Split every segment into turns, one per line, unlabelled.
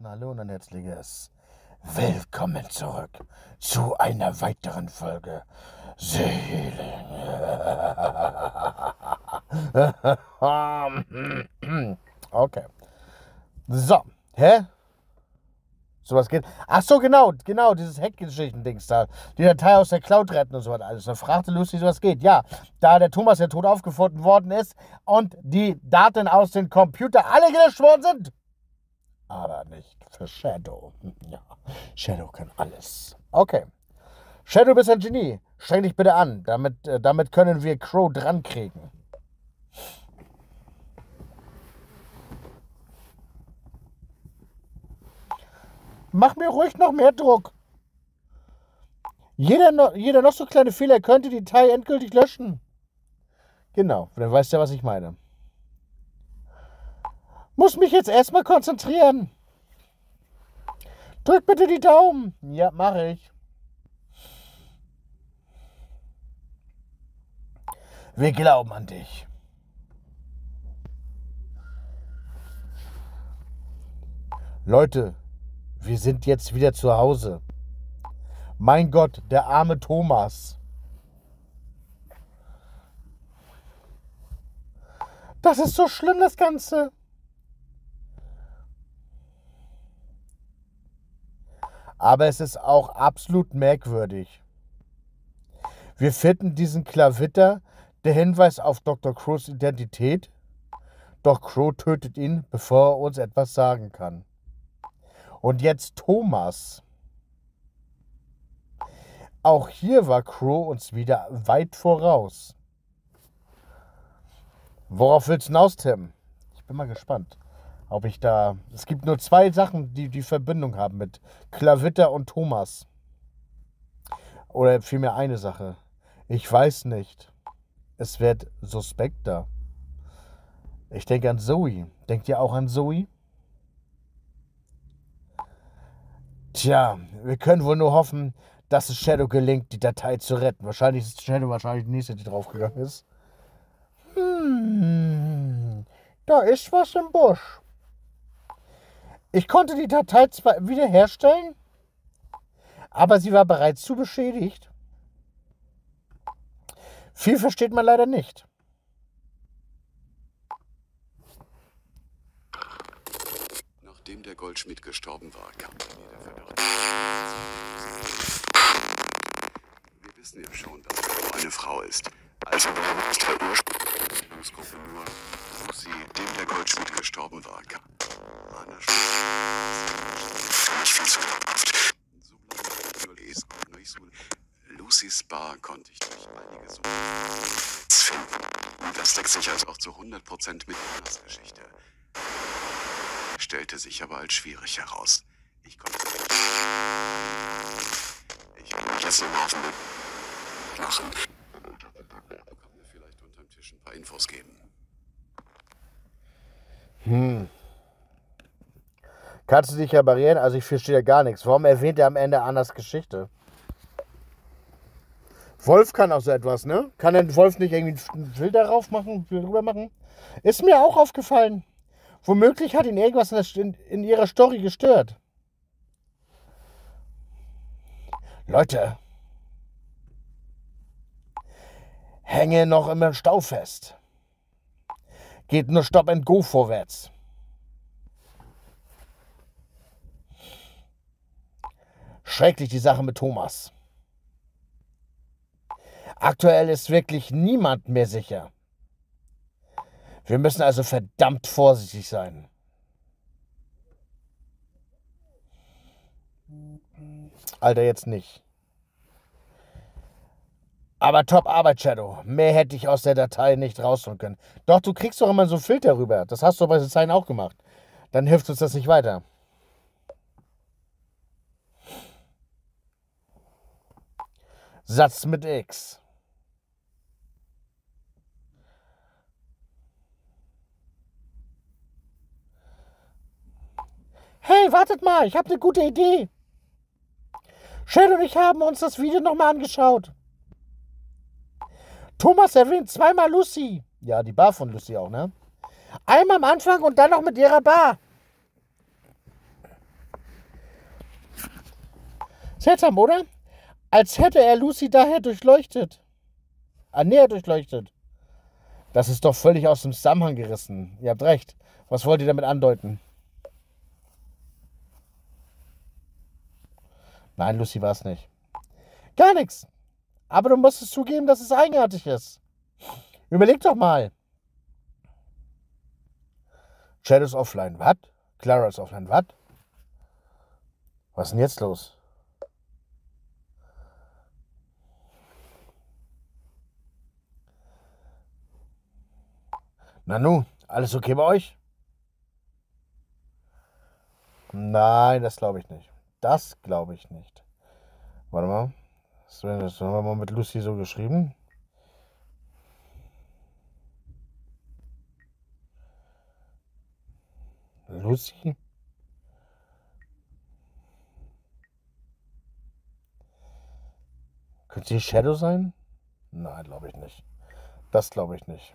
Hallo und ein herzliches Willkommen zurück zu einer weiteren Folge Seelen. Okay. So, hä? Sowas geht. Ach so, genau, dieses Hackgeschichten-Dings da. Die Datei aus der Cloud retten und so was alles. Da fragte Lucy, was geht. Ja, da der Thomas ja tot aufgefunden worden ist und die Daten aus dem Computer alle gelöscht worden sind. Aber nicht für Shadow. Ja, Shadow kann alles. Okay. Shadow, bist ein Genie. Streng dich bitte an. Damit können wir Crow dran kriegen. Mach mir ruhig noch mehr Druck. Jeder noch so kleine Fehler könnte die Datei endgültig löschen. Genau, dann weißt du ja, was ich meine. Muss mich jetzt erstmal konzentrieren. Drück bitte die Daumen. Ja, mache ich. Wir glauben an dich. Leute, wir sind jetzt wieder zu Hause. Mein Gott, der arme Thomas. Das ist so schlimm, das Ganze. Aber es ist auch absolut merkwürdig. Wir finden diesen Klavitter, der Hinweis auf Dr. Crows Identität. Doch Crow tötet ihn, bevor er uns etwas sagen kann. Und jetzt Thomas. Auch hier war Crow uns wieder weit voraus. Worauf willst du hinaus, Tim? Ich bin mal gespannt. Ob ich da... Es gibt nur zwei Sachen, die Verbindung haben mit Klavitter und Thomas. Oder vielmehr eine Sache. Ich weiß nicht. Es wird suspekter. Ich denke an Zoe. Denkt ihr auch an Zoe? Tja, wir können wohl nur hoffen, dass es Shadow gelingt, die Datei zu retten. Wahrscheinlich ist Shadow die nächste, die draufgegangen ist. Da ist was im Busch. Ich konnte die Datei zwar wiederherstellen, aber sie war bereits zu beschädigt. Viel versteht man leider nicht.
Nachdem der Goldschmied gestorben war, kam jeder Verdacht. Wir wissen ja schon, dass er eine Frau ist. Also ist der Ursprungsgruppe nur Lucy, dem der Goldschmied gestorben war, kam. Nicht viel zu glaubhaft. So bleibt nur lesen und nicht so. Lucys Bar konnte ich durch einige so finden. Das deckt sich also auch zu 100% mit Annas Geschichte. Stellte sich aber als schwierig heraus. Ich konnte mich jetzt nochmal auf den Weg machen. Du kannst mir vielleicht unterm Tisch ein paar Infos geben.
Kannst du dich reparieren? Also ich verstehe ja gar nichts. Warum erwähnt er am Ende Annas Geschichte? Wolf kann auch so etwas, ne? Kann der Wolf nicht irgendwie einen Filter drüber machen? Ist mir auch aufgefallen. Womöglich hat ihn irgendwas in ihrer Story gestört. Leute. Hänge noch im Stau fest. Geht nur Stop and Go vorwärts. Schrecklich die Sache mit Thomas. Aktuell ist wirklich niemand mehr sicher. Wir müssen also verdammt vorsichtig sein. Alter, jetzt nicht. Aber top Arbeit, Shadow. Mehr hätte ich aus der Datei nicht rausholen können. Doch, du kriegst doch immer so einen Filter rüber. Das hast du bei den Zeilen auch gemacht. Dann hilft uns das nicht weiter. Satz mit X. Hey, wartet mal, ich habe eine gute Idee. Shadow und ich haben uns das Video nochmal angeschaut. Thomas erwähnt zweimal Lucy. Ja, die Bar von Lucy auch, ne? Einmal am Anfang und dann noch mit ihrer Bar. Seltsam, oder? Als hätte er Lucy daher durchleuchtet. Näher durchleuchtet. Das ist doch völlig aus dem Zusammenhang gerissen. Ihr habt recht. Was wollt ihr damit andeuten? Nein, Lucy war es nicht. Gar nichts. Aber du musst es zugeben, dass es eigenartig ist. Überleg doch mal. Shadow ist offline. Was? Clara ist offline. Was? Was ist denn jetzt los? Nanu, alles okay bei euch? Nein, das glaube ich nicht. Das glaube ich nicht. Warte mal. Das haben wir mal mit Lucy so geschrieben. Lucy? Könnte sie Shadow sein? Nein, glaube ich nicht. Das glaube ich nicht.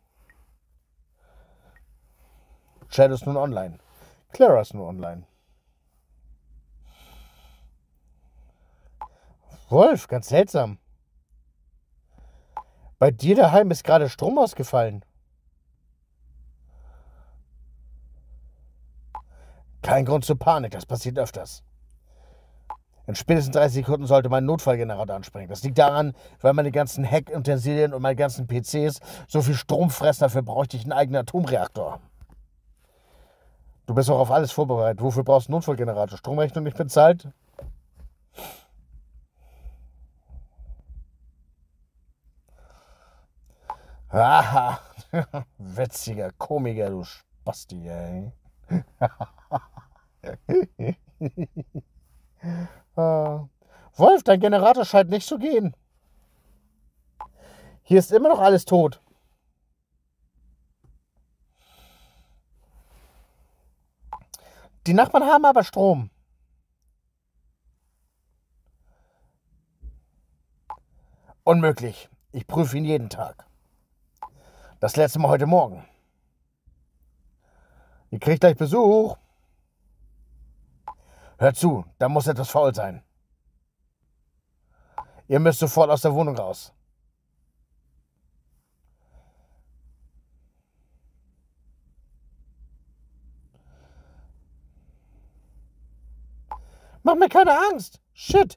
Shadow ist nun online. Clara ist nun online. Wolf, ganz seltsam. Bei dir daheim ist gerade Strom ausgefallen. Kein Grund zur Panik, das passiert öfters. In spätestens 30 Sekunden sollte mein Notfallgenerator anspringen. Das liegt daran, weil meine ganzen Hackutensilien und meine ganzen PCs so viel Strom fressen, dafür bräuchte ich einen eigenen Atomreaktor. Du bist auch auf alles vorbereitet. Wofür brauchst du einen Notfallgenerator? Stromrechnung nicht bezahlt? Aha, witziger Komiker, du Spasti, ey. Wolf, dein Generator scheint nicht zu gehen. Hier ist immer noch alles tot. Die Nachbarn haben aber Strom. Unmöglich. Ich prüfe ihn jeden Tag. Das letzte Mal heute Morgen. Ihr kriegt gleich Besuch. Hört zu, da muss etwas faul sein. Ihr müsst sofort aus der Wohnung raus. Mach mir keine Angst. Shit.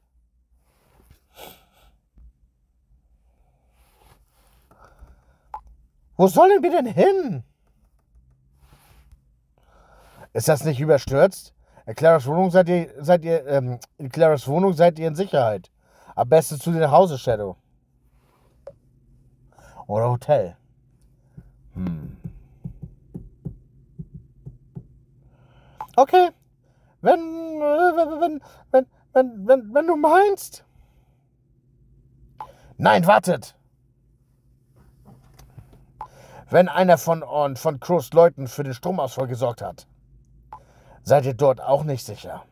Wo sollen wir denn hin? Ist das nicht überstürzt? In Claras Wohnung in Claras Wohnung seid ihr in Sicherheit. Am besten zu dir nach Hause, Shadow. Oder Hotel. Okay. Wenn du meinst. Nein, wartet. Wenn einer von Crows Leuten für den Stromausfall gesorgt hat, seid ihr dort auch nicht sicher.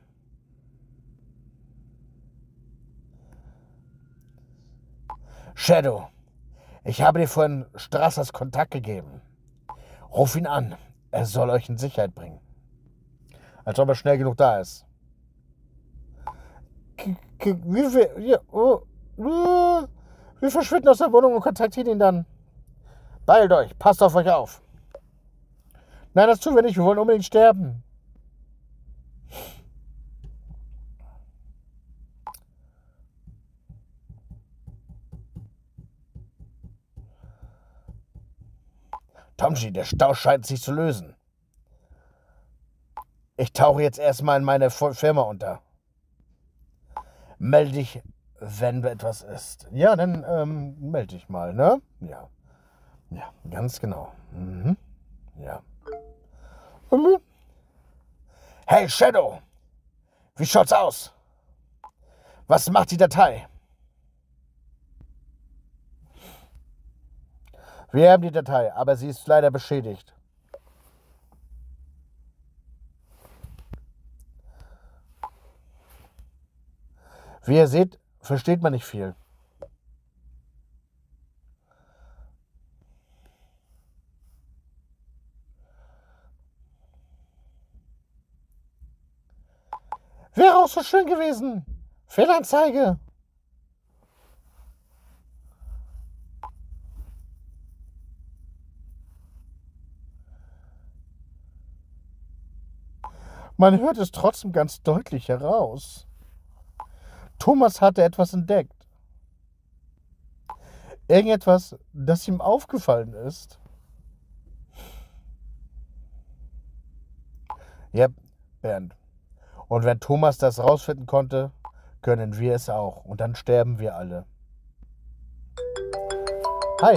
Shadow, ich habe dir vorhin Strassers Kontakt gegeben. Ruf ihn an. Er soll euch in Sicherheit bringen. Als ob er schnell genug da ist. Wir verschwinden aus der Wohnung und kontaktieren ihn dann. Beeilt euch, passt auf euch auf. Nein, das tun wir nicht, wir wollen unbedingt sterben. Tomji, der Stau scheint sich zu lösen. Ich tauche jetzt erstmal in meine Firma unter. Melde dich, wenn etwas ist. Ja, dann melde dich mal, ne? Ja. Ja, ganz genau. Mhm. Ja. Hey, Shadow! Wie schaut's aus? Was macht die Datei? Wir haben die Datei, aber sie ist leider beschädigt. Wie ihr seht, versteht man nicht viel. Wäre auch so schön gewesen, Fehlanzeige. Man hört es trotzdem ganz deutlich heraus. Thomas hatte etwas entdeckt. Irgendetwas, das ihm aufgefallen ist. Ja, Bernd. Und wenn Thomas das rausfinden konnte, können wir es auch. Und dann sterben wir alle. Hi.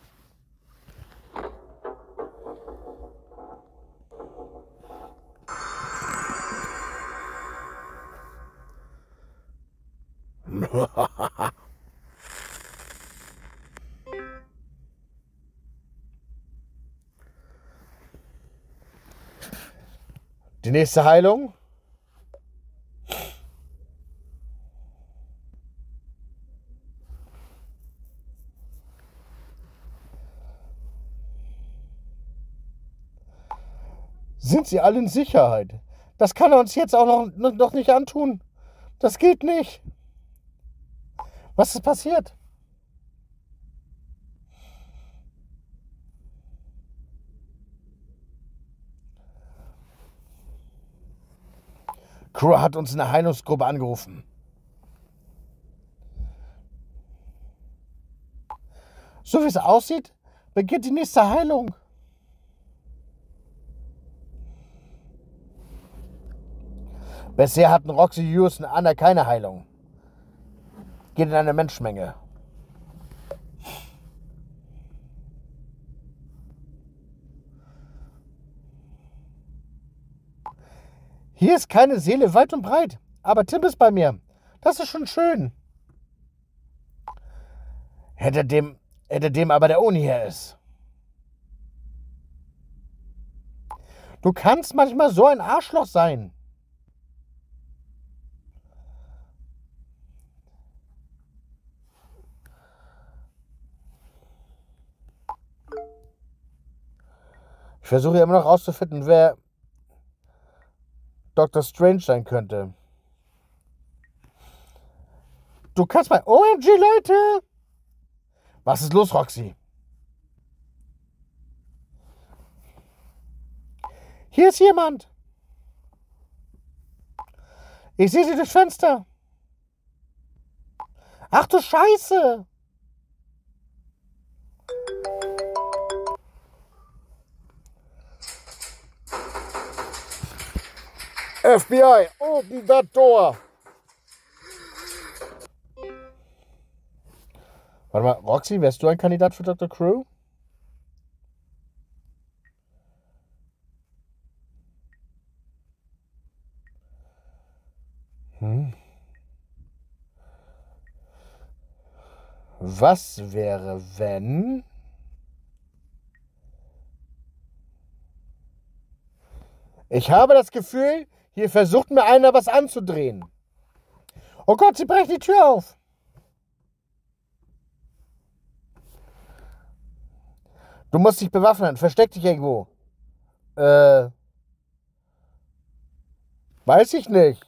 Die nächste Heilung. Sind Sie alle in Sicherheit? Das kann er uns jetzt auch noch nicht antun. Das geht nicht. Was ist passiert? Crow hat uns in der Heilungsgruppe angerufen. So wie es aussieht, beginnt die nächste Heilung. Bisher hatten Roxy, Hughes und Anna keine Heilung. Geht in eine Menschenmenge. Hier ist keine Seele weit und breit, aber Tim ist bei mir. Das ist schon schön. Hätte dem aber der Uni hier ist. Du kannst manchmal so ein Arschloch sein. Ich versuche immer noch rauszufinden, wer Dr. Strange sein könnte. Du kannst mal... OMG, Leute! Was ist los, Roxy? Hier ist jemand. Ich sehe sie durchs Fenster. Ach du Scheiße! FBI, open that door! Warte mal, Roxy, wärst du ein Kandidat für Dr. Crow? Was wäre, wenn... Ich habe das Gefühl, hier versucht mir einer was anzudrehen. Oh Gott, sie brechen die Tür auf. Du musst dich bewaffnen. Versteck dich irgendwo. Weiß ich nicht.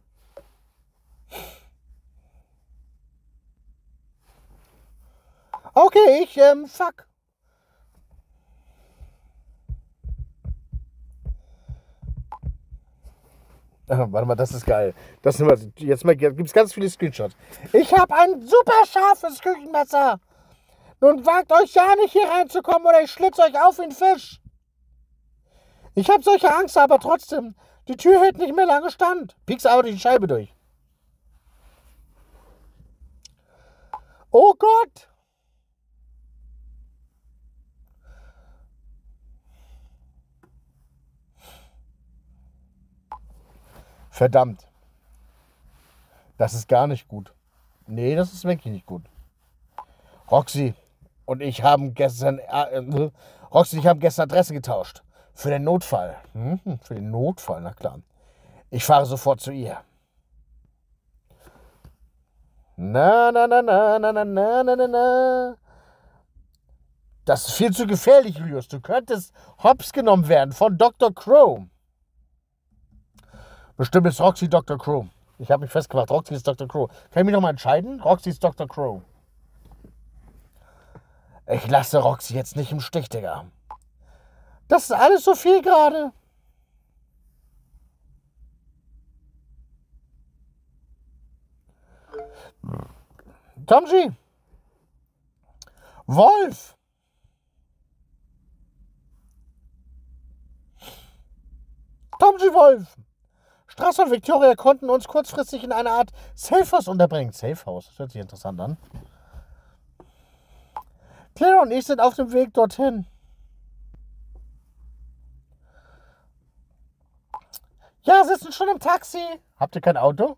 Okay, fuck. Warte mal, das ist geil. Jetzt gibt es ganz viele Screenshots. Ich habe ein super scharfes Küchenmesser. Nun wagt euch ja nicht hier reinzukommen oder ich schlitze euch auf wie ein Fisch. Ich habe solche Angst, aber trotzdem. Die Tür hält nicht mehr lange stand. Piekst aber die Scheibe durch. Oh Gott! Verdammt. Das ist gar nicht gut. Nee, das ist wirklich nicht gut. Roxy und ich haben gestern Adresse getauscht. Für den Notfall. Für den Notfall, na klar. Ich fahre sofort zu ihr. Na. Das ist viel zu gefährlich, Julius. Du könntest hops genommen werden von Dr. Crow. Bestimmt ist Roxy Dr. Crow. Ich habe mich festgemacht. Roxy ist Dr. Crow. Kann ich mich nochmal entscheiden? Roxy ist Dr. Crow. Ich lasse Roxy jetzt nicht im Stich, Digga. Das ist alles so viel gerade. Tomji. Wolf. Tomji Wolf. Straße und Victoria konnten uns kurzfristig in eine Art Safehouse unterbringen. Safehouse, das hört sich interessant an. Claire und ich sind auf dem Weg dorthin. Ja, sitzen schon im Taxi. Habt ihr kein Auto?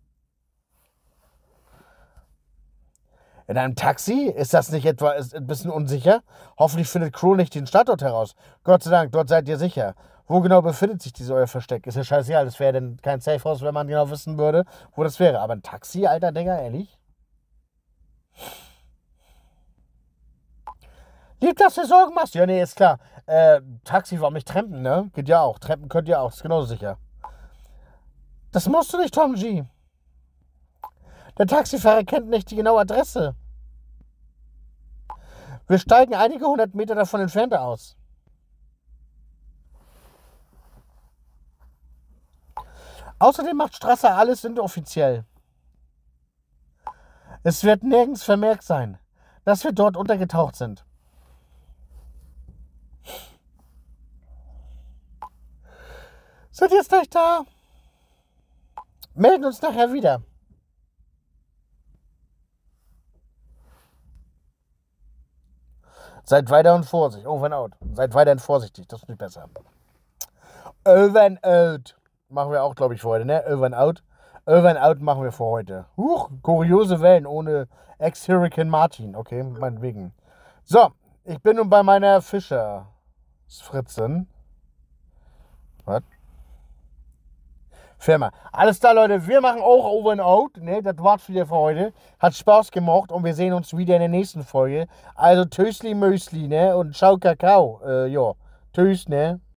In einem Taxi? Ist das nicht etwa ein bisschen unsicher? Hoffentlich findet Crew nicht den Standort heraus. Gott sei Dank, dort seid ihr sicher. Wo genau befindet sich dieses euer Versteck? Ist ja scheißegal, das wäre denn kein Safehouse, wenn man genau wissen würde, wo das wäre. Aber ein Taxi, alter Digga, ehrlich? Lieb, dass du dir Sorgen machst. Ja, nee, ist klar. Taxi, warum nicht trampen, ne? Geht ja auch. Trampen könnt ihr auch, ist genauso sicher. Das musst du nicht, Tom G. Der Taxifahrer kennt nicht die genaue Adresse. Wir steigen einige 100 Meter davon entfernt aus. Außerdem macht Strasser alles inoffiziell. Es wird nirgends vermerkt sein, dass wir dort untergetaucht sind. Sind jetzt gleich da? Melden uns nachher wieder. Seid weiter und vorsichtig. Over and out. Seid weiterhin vorsichtig. Das ist nicht besser. Over and out. Machen wir auch, glaube ich, für heute, ne? Over and out. Over and out machen wir für heute. Huch, kuriose Wellen ohne Ex-Hurricane Martin. Okay, meinetwegen. So, ich bin nun bei meiner Fischer-Fritzin. Was? Firma. Alles klar, Leute. Wir machen auch Over and Out. Ne? Das war's wieder für heute. Hat Spaß gemacht und wir sehen uns wieder in der nächsten Folge. Also Tösli Mösli, ne? Und Ciao Kakao. Ja. Tschüss, ne?